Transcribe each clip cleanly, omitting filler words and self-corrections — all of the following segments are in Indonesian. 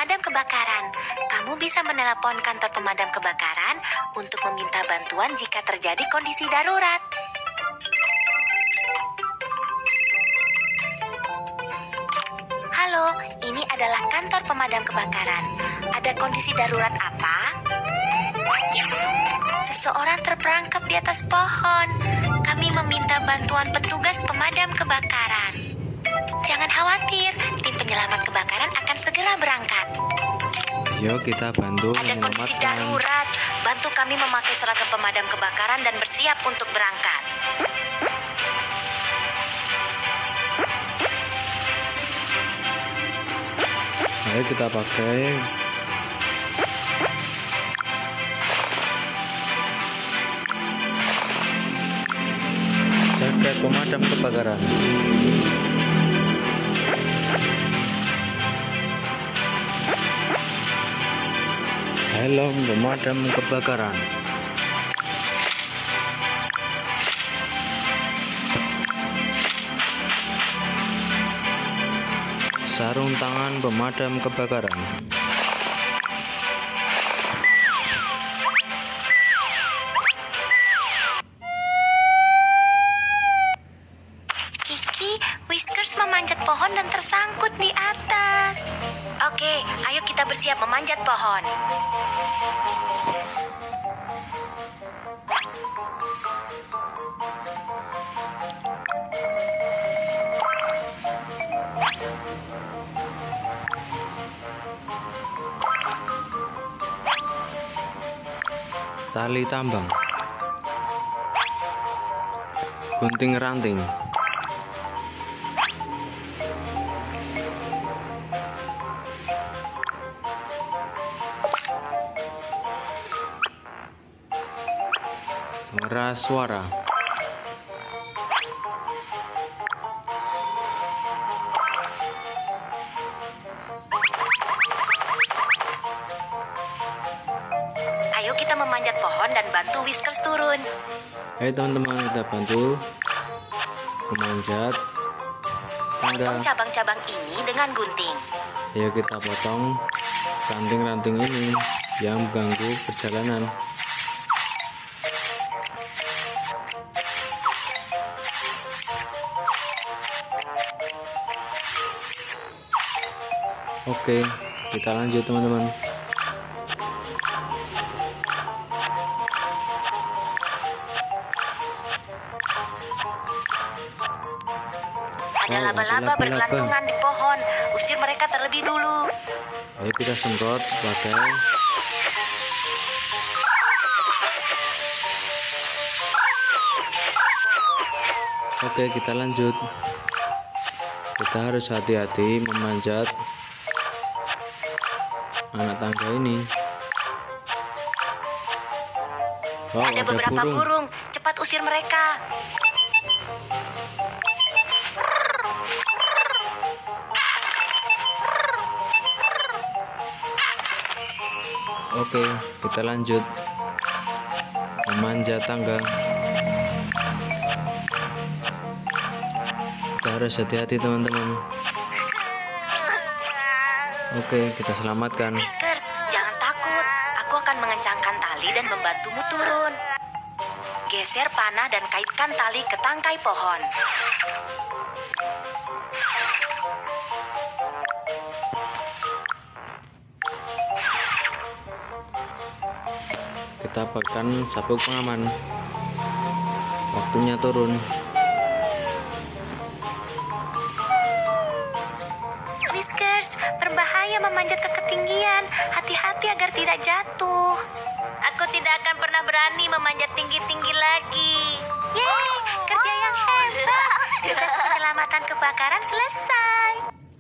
pemadam kebakaran. Kamu bisa menelepon kantor pemadam kebakaran untuk meminta bantuan jika terjadi kondisi darurat. Halo, ini adalah kantor pemadam kebakaran. Ada kondisi darurat apa? Seseorang terperangkap di atas pohon. Kami meminta bantuan petugas pemadam kebakaran. Jangan khawatir, tim penyelamat kebakaran akan segera berangkat. Yuk kita bantu Ada kondisi menyelamatkan. darurat. Bantu kami memakai seragam pemadam kebakaran dan bersiap untuk berangkat. Ayo kita pakai. Jaket pemadam kebakaran. Helm pemadam kebakaran. Sarung tangan pemadam kebakaran. Kiki, Whiskers memanjat pohon dan tersangkut di atas. Oke, ayo kita bersiap memanjat pohon. Tali tambang. Gunting ranting. Pengeras suara. Ayo kita memanjat pohon dan bantu Whiskers turun. Ayo teman-teman, kita bantu memanjat tangga. Potong cabang-cabang ini dengan gunting. Ayo kita potong ranting-ranting ini yang mengganggu perjalanan. Oke, kita lanjut teman-teman. Ada laba-laba bergelantungan di pohon. Usir mereka terlebih dulu. Ayo kita semprot pakai Oke, kita lanjut. Kita harus hati-hati memanjat anak tangga ini. Wow, Ada beberapa burung. Cepat usir mereka. Oke, kita lanjut memanjat tangga. Kita harus hati-hati teman-teman. Oke, kita selamatkan. Whiskers, jangan takut. Aku akan mengencangkan tali dan membantumu turun. Geser panah dan kaitkan tali ke tangkai pohon. Kita pakai sabuk pengaman. Waktunya turun. Whiskers, berbahaya memanjat ke ketinggian. Hati-hati agar tidak jatuh. Aku tidak akan pernah berani memanjat tinggi-tinggi lagi. Yeay, kerja yang hebat. Tugas penyelamatan kebakaran selesai.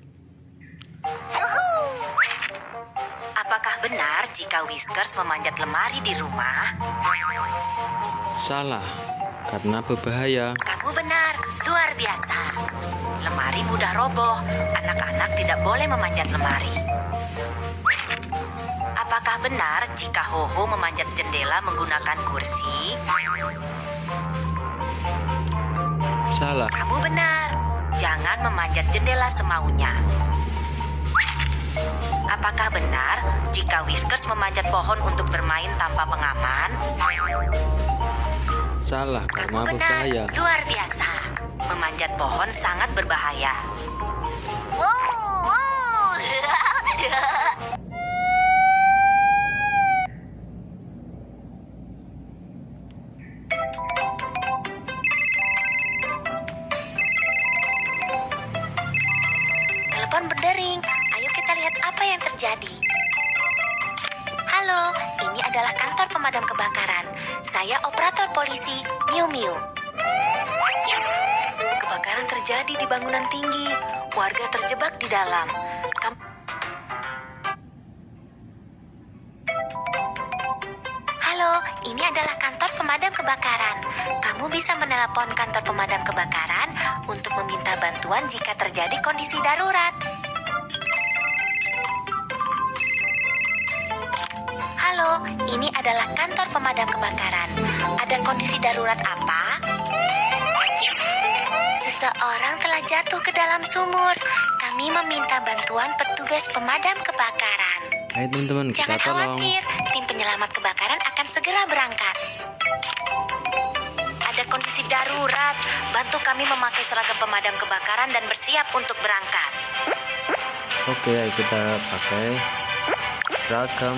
Apakah benar jika Whiskers memanjat lemari di rumah? Salah, karena berbahaya. Kamu benar, luar biasa. Lemari mudah roboh. Anak-anak tidak boleh memanjat lemari. Apakah benar jika Hoho memanjat jendela menggunakan kursi? Salah. Kamu benar. Jangan memanjat jendela semaunya. Apakah benar jika Whiskers memanjat pohon untuk bermain tanpa pengaman? Salah, Kamu karena benar, berbahaya. luar biasa. Memanjat pohon sangat berbahaya. Telepon berdering. Ayo kita lihat apa yang terjadi. Halo, ini adalah kantor pemadam kebakaran. Saya operator polisi, Miu Miu. Kebakaran terjadi di bangunan tinggi. Warga terjebak di dalam. Halo, ini adalah kantor pemadam kebakaran. Kamu bisa menelepon kantor pemadam kebakaran untuk meminta bantuan jika terjadi kondisi darurat. Halo, ini adalah kantor pemadam kebakaran. Ada kondisi darurat apa? Seseorang telah jatuh ke dalam sumur. Kami meminta bantuan petugas pemadam kebakaran. Ayo teman-teman, kita Jangan tolong. khawatir, tim penyelamat kebakaran akan segera berangkat. Ada kondisi darurat. Bantu kami memakai seragam pemadam kebakaran dan bersiap untuk berangkat. Oke, ayo kita pakai seragam.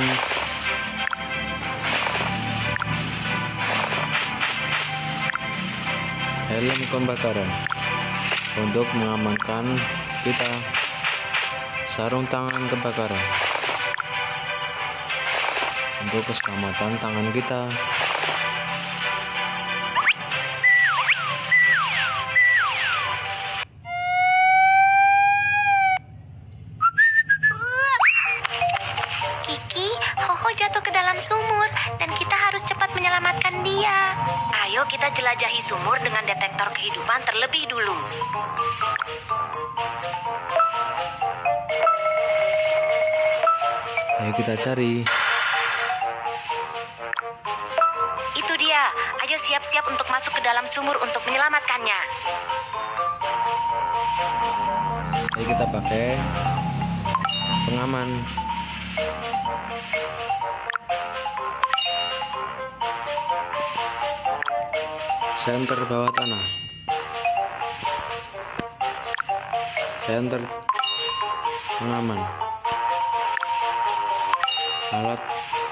Helm kebakaran untuk mengamankan kita. Sarung tangan kebakaran untuk keselamatan tangan kita. Kiki, Hoho jatuh ke dalam sumur dan kita harus cepat menyelamatkan dia. Ayo kita jelajahi sumur dengan detektor kehidupan terlebih dulu. Ayo kita cari. Itu dia. Ayo siap-siap untuk masuk ke dalam sumur untuk menyelamatkannya. Ayo kita pakai pengaman. Senter bawah tanah. Senter pengaman. Alat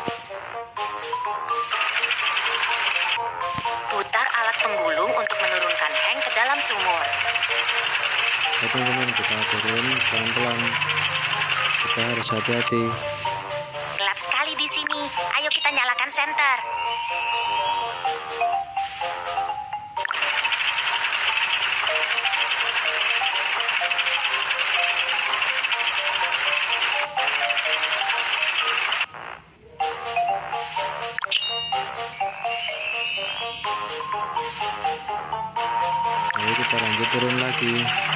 Putar alat penggulung untuk menurunkan Hank ke dalam sumur. teman-teman, kita turun pelan-pelan. Kita harus hati-hati. Gelap sekali di sini. Ayo kita nyalakan senter. Ayo kita lanjut turun lagi.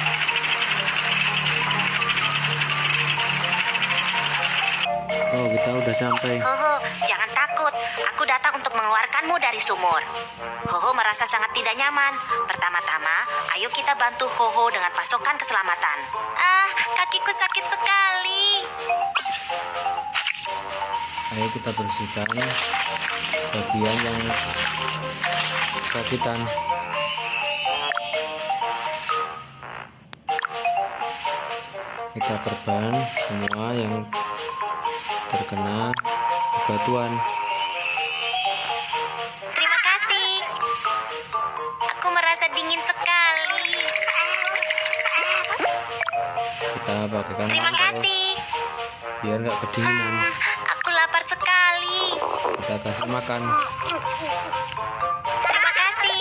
Oh, kita udah sampai. Hoho, jangan takut. Aku datang untuk mengeluarkanmu dari sumur. Hoho merasa sangat tidak nyaman. Pertama-tama, ayo kita bantu Hoho dengan pasokan keselamatan. Ah, kakiku sakit sekali. Ayo kita bersihkan bagian yang kesakitan. Kita perban semua yang terkena bebatuan. Terima kasih. Aku merasa dingin sekali. Kita pakaikan Terima mantel kasih. biar nggak kedinginan. Aku lapar sekali. Kita kasih makan. Terima kasih.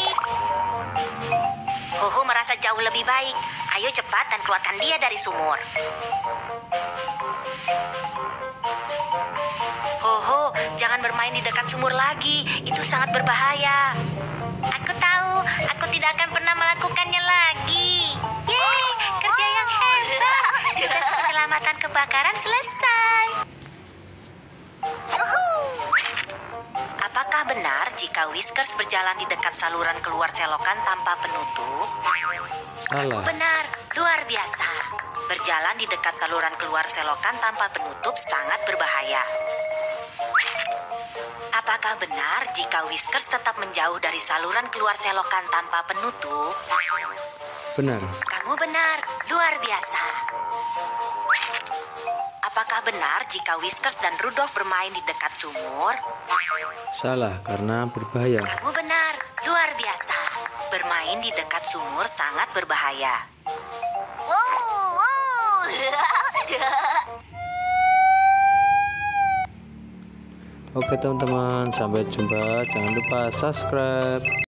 Hoho merasa jauh lebih baik. Ayo cepat dan keluarkan dia dari sumur. Hoho, jangan bermain di dekat sumur lagi. Itu sangat berbahaya. Aku tahu, aku tidak akan pernah melakukannya lagi. Yeay, kerja yang hebat. Tugas penyelamatan kebakaran selesai. Apakah benar jika Whiskers berjalan di dekat saluran keluar selokan tanpa penutup? Salah. Benar, luar biasa. Berjalan di dekat saluran keluar selokan tanpa penutup sangat berbahaya. Apakah benar jika Whiskers tetap menjauh dari saluran keluar selokan tanpa penutup? Benar. Kamu benar, luar biasa. Apakah benar jika Whiskers dan Rudolph bermain di dekat sumur? Salah, karena berbahaya. Kamu benar, luar biasa. Bermain di dekat sumur sangat berbahaya. Oke teman-teman, sampai jumpa. Jangan lupa subscribe.